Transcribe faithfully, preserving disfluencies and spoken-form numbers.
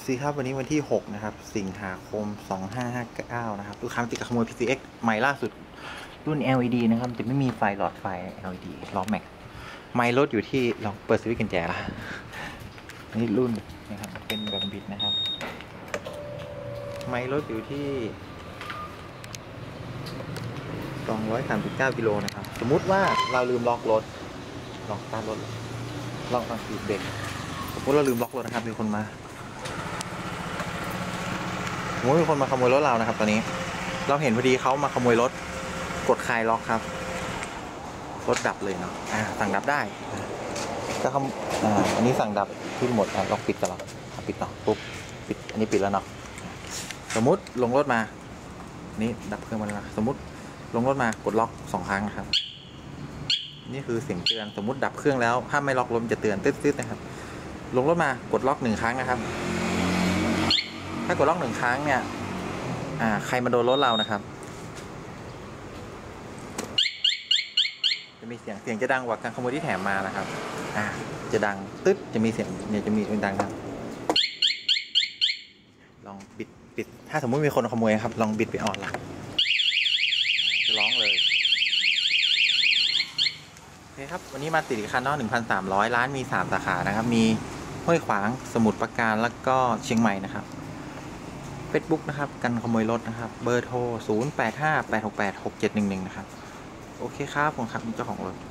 ซีครับวันนี้วันที่หกนะครับสิงหาคมสองห้าห้าเก้านะครับลูกค้าติดกับขโมย พี ซี เอ็กซ์ ใหม่ล่าสุดรุ่น แอล อี ดี นะครับแต่ไม่มีไฟหลอดไฟ แอล อี ดี ล้อแม็กไมล์รถอยู่ที่ลองเปิดสวิตช์กุญแจละนี่รุ่นนะครับเป็นแบบบิดนะครับไมล์รถอยู่ที่สองร้อยสามสิบเก้ากิโลนะครับสมมุติว่าเราลืมล็อกรถลองสตาร์ทรถลองตอนสีเบรกสมมติเราลืมล็อกรถนะครับมีคนมาสมมติมีคนมาขโมยรถเรานะครับตอนนี้เราเห็นพอดีเขามาขโมยรถกดคลายล็อกครับรถดับเลยเนาะอ่าสั่งดับได้ก็คำอ่าอันนี้สั่งดับที่หมดอ่ะล็อกปิดกันหรอปิดเนาะปุ๊บปิดอันนี้ปิดแล้วเนาะสมมุติลงรถมานี่ดับเครื่องมันละสมมุติลงรถมากดล็อกสองครั้งนะครับนี่คือเสียงเตือนสมมุติดับเครื่องแล้วถ้าไม่ล็อกรถจะเตือนตืดๆนะครับลงรถมากดล็อกหนึ่งครั้งนะครับถ้ากดล็อกหนึ่งครั้งเนี่ยอ่าใครมาโดนรถเรานะครับจะมีเสียงเสียงจะดังกว่าการขโมยที่แถมมานะครับอ่าจะดังตึ๊ดจะมีเสียงเนี่ยจะมีดังครับลองบิดปิดถ้าสมมุติมีคนขโมยครับลองบิดไปออนละจะร้องเลยโอเคครับวันนี้มาติดคันนอก หนึ่งพันสามร้อย ร้านมีสามสาขานะครับมีห้วยขวางสมุทรปราการแล้วก็เชียงใหม่นะครับเฟซบุ๊กนะครับกันขโมยรถนะครับเบอร์โทรศูนย์ แปด ห้า แปด หก แปด หก เจ็ด หนึ่ง หนึ่งนะครับโอเคครับผมครับเจ้าของรถ